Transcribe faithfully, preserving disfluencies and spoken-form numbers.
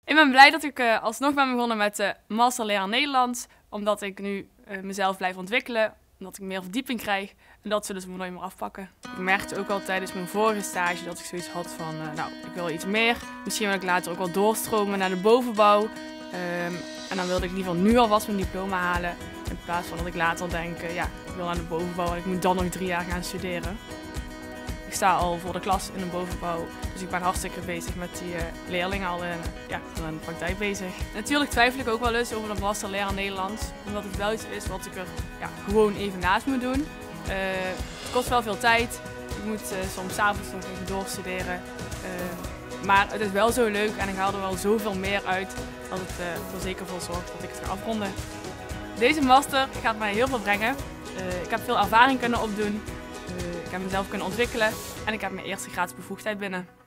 Ik ben blij dat ik uh, alsnog ben begonnen met de Master Leraar Nederlands. Omdat ik nu uh, mezelf blijf ontwikkelen. Omdat ik meer verdieping krijg. En dat zullen ze me nooit meer afpakken. Ik merkte ook al tijdens mijn vorige stage dat ik zoiets had van... Uh, nou, ik wil iets meer. Misschien wil ik later ook wel doorstromen naar de bovenbouw. Um, en dan wilde ik in ieder geval nu alvast mijn diploma halen. In plaats van dat ik later denk, uh, ja, ik wil naar de bovenbouw en ik moet dan nog drie jaar gaan studeren. Ik sta al voor de klas in de bovenbouw, dus ik ben hartstikke bezig met die uh, leerlingen al in, ja, in de praktijk bezig. Natuurlijk twijfel ik ook wel eens over de Master Leraar Nederlands, omdat het wel iets is wat ik er ja, gewoon even naast moet doen. Uh, het kost wel veel tijd, ik moet uh, soms 's avonds nog even doorstuderen. Uh, maar het is wel zo leuk en ik haal er wel zoveel meer uit dat het uh, er zeker voor zorgt dat ik het ga afronden. Deze master gaat mij heel veel brengen. Uh, ik heb veel ervaring kunnen opdoen. Uh, ik heb mezelf kunnen ontwikkelen en ik heb mijn eerste gratis bevoegdheid binnen.